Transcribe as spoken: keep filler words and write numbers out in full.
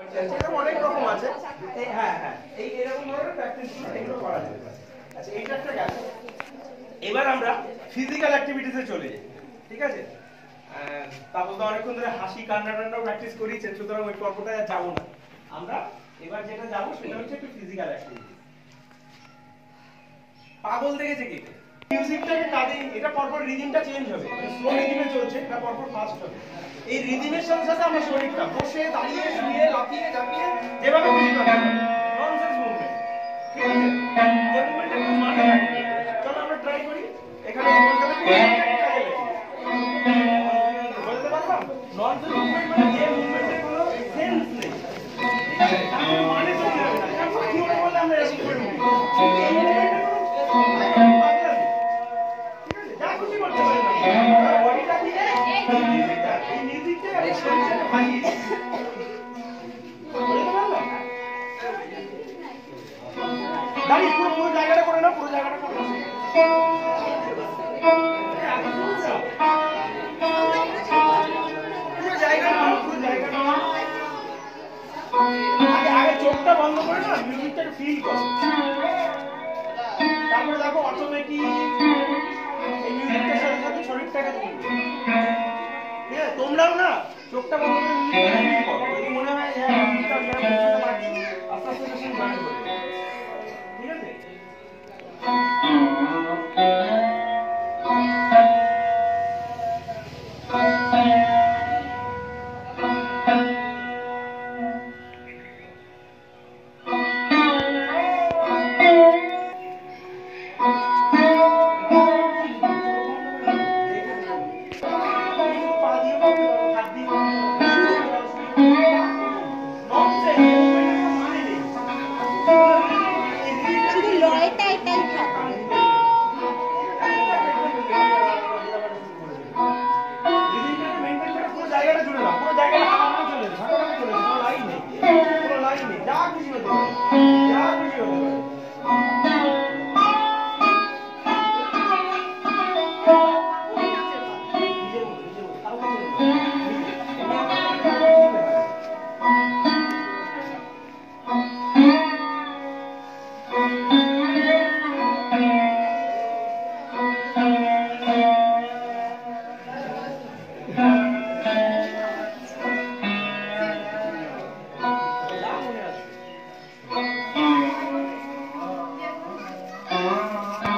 এটা অনেক রকম আছে। এই হ্যাঁ হ্যাঁ এই এরকম ধরনের প্র্যাকটিস এগুলো করা যেতে পারে। আচ্ছা এইটা একটা গেল। এবার আমরা ফিজিক্যাল অ্যাক্টিভিটিসে চলে যাই, ঠিক আছে? তারপর তো অনেকক্ষণ ধরে হাসি কান্না টান্নাও প্র্যাকটিস করিয়েছেন, সুতরাং ওই পর্বটা আর যাবো না আমরা। এবার যেটা যাবো সেটা হচ্ছে একটু ফিজিক্যাল অ্যাক্টিভিটি। পাগল দেখেছে কি মিউজিকটাকে কাঁদে, এটা পরপর রিদিমটা চেঞ্জ হবে, স্লো রিদিমে চলছে, এটা পরপর ফাস্ট হবে। এই রিদিমের সাথে সাথে আমার শরীরটা বসে দাঁড়িয়ে শুয়ে লাফিয়ে ঝাঁপিয়ে যেভাবে খুশি করতে হবে, ননসেন্স মুভমেন্ট, ঠিক আছে? যে মুভমেন্টটা একটু মানে রাখবে। চলো আমরা ট্রাই করি। এখানে বলতে হবে কাজে লাগে, বলতে পারলাম ননসেন্স মুভমেন্ট মানে যে মুভমেন্টের কোনো সেন্স নেই, ঠিক আছে? তার মানে চলতে হবে না, কারণ পাখি ওড়ে বললে আমরা এরকম করে মুভি এই মুভমেন্টের কোনো যা খুশি করতে পারি না, বডিটা দিয়ে এই মিউজিকটা এই মিউজিকটা এই শরীরটাকে ভাঙিয়ে বলতে পারলাম। দাঁড়িয়ে পুরো পুরো জায়গাটা করে না, পুরো জায়গাটা করে না, পুরো জায়গা না, পুরো জায়গা না। আগে আগে চোখটা বন্ধ করে না মিউজিকটাকে ফিল করো, তারপরে দেখো অটোমেটিক এই মিউজিকটার সাথে সাথে শরীরটাকে তুলবে। ঠিক আছে? তোমরাও না চোখটা বন্ধ করে মিউজিকটাকে ফিল করো।